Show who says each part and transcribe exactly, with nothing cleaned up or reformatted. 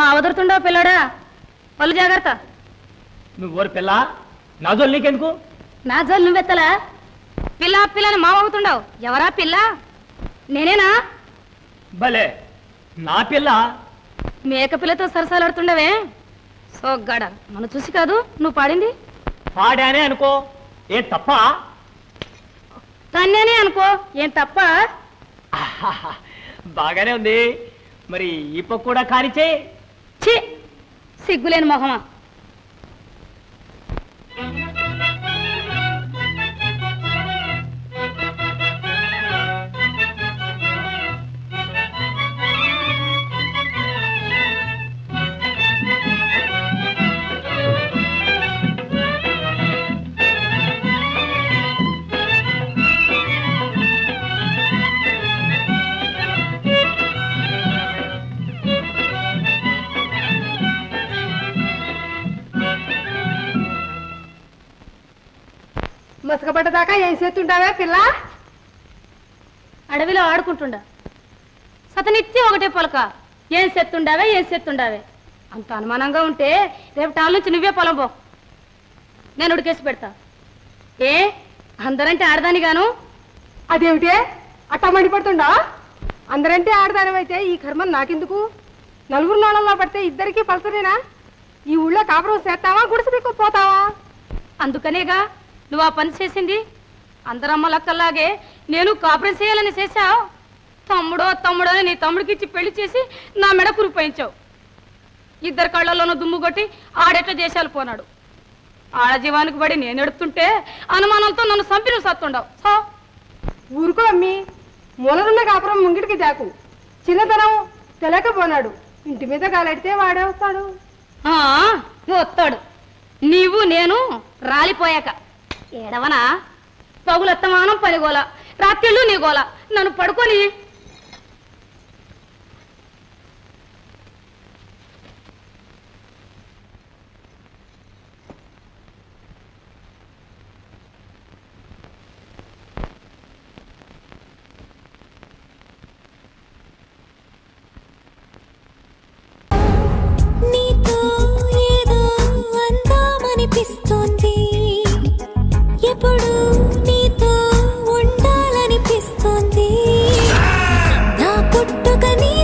Speaker 1: మా అవదురుతుండవు పిల్లడా, పళ్ళు జాగ్రత్త.
Speaker 2: నువ్వు పిల్ల, నా జోలు నీకెందుకు?
Speaker 1: నా జోలు నువ్వెత్తలా? పిల్ల పిల్లని మా అవుతుండవు. ఎవరా పిల్ల? నేనేనా?
Speaker 2: భలే, నా పిల్ల.
Speaker 1: మేక పిల్లతో సరసాలాడుతుండవే సోగ్గాడ. నన్ను చూసి కాదు నువ్వు పాడింది.
Speaker 2: పాడానే అనుకో, ఏం తప్ప?
Speaker 1: తన్నేనే అనుకో, ఏం తప్ప?
Speaker 2: బాగానే ఉంది. మరి ఈ పక్క కూడా కానిచే.
Speaker 1: ఛీ, సిగ్గులేని మొహమా.
Speaker 3: మసకబడ్డదాకా ఏం చేస్తుంటావే పిల్ల?
Speaker 1: అడవిలో ఆడుకుంటుండా. సతనిత్యం ఒకటే పొలక. ఏం చేస్తుండావే ఏం చేస్తుండావే అంత అనుమానంగా ఉంటే రేపు టాల్ నుంచి నువ్వే పొలం పో, నేను ఉడికేసి పెడతా. ఏ అందరంటే ఆడదాని గాను?
Speaker 3: అదేమిటే అట్టా మండిపడుతుండా? అందరంటే ఆడదానివైతే ఈ కర్మం నాకెందుకు? నలుగురు నాళ్ళల్లో పడితే ఇద్దరికి పలసరేనా? ఈ ఊళ్ళో కాపురం చేస్తావా, గుడిసి మీకు పోతావా?
Speaker 1: అందుకనేగా నువ్వు ఆ పని చేసింది. అందరమ్మలక్కల్లాగే నేను కాపురం చేయాలని చేశావు. తమ్ముడో తమ్ముడో అని నీ తమ్ముడికి ఇచ్చి పెళ్లి చేసి నా మెడ కురిపోయించావు. ఇద్దరు కళ్ళల్లోనూ దుమ్ము కొట్టి ఆడెట్లా చేశాలు పోనాడు. ఆడజీవానికి పడి నేను ఎడుతుంటే అనుమానంతో నన్ను చంపి నువ్వు సత్తుండవు. సో
Speaker 3: ఊరుకో అమ్మి, మూలనున్న కాపురం ముంగిటికి జాకు. చిన్నతనం తెలియకపోనాడు, ఇంటి మీద కాలెడితే వాడే వస్తాడు.
Speaker 1: వస్తాడు. నీవు నేను రాలిపోయాక ఏడవనా? పగులత్తమానం పనిగోల, రాత్రిళ్ళు నీ గోల. నన్ను పడుకొని
Speaker 4: నీతో ఏదో అందామనిపిస్తోంది, ఎప్పుడు నీతో ఉండాలనిపిస్తోంది. నా పుట్టుక నీ